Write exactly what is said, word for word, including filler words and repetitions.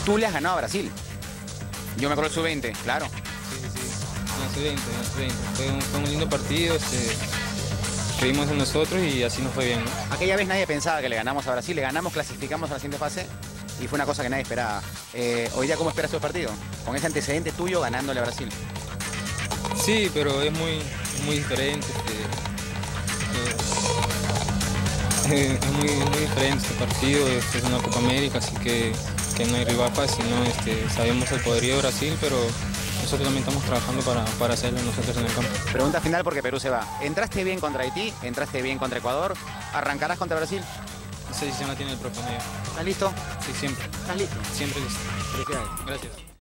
Tú le has ganado a Brasil. Yo me acuerdo del sub veinte, claro. Sí, sí, sí. En el sub veinte, en el sub veinte. Fue un, fue un lindo partido, este, creímos en nosotros y así nos fue bien, ¿no? Aquella vez nadie pensaba que le ganamos a Brasil, le ganamos, clasificamos a la siguiente fase y fue una cosa que nadie esperaba. Eh, hoy día, ¿cómo esperas tu partido? Con ese antecedente tuyo ganándole a Brasil. Sí, pero es muy, muy diferente. Este, eh, es muy, muy diferente este partido, este, es una Copa América, así que, que no hay rival fácil, ¿no? Este, sabemos el poderío de Brasil, pero nosotros también estamos trabajando para, para hacerlo nosotros en el campo. Pregunta final porque Perú se va. ¿Entraste bien contra Haití? ¿Entraste bien contra Ecuador? ¿Arrancarás contra Brasil? Esa decisión la tiene el propio medio. ¿Estás listo? Sí, siempre. ¿Estás listo? Siempre listo. Felicidades. Gracias.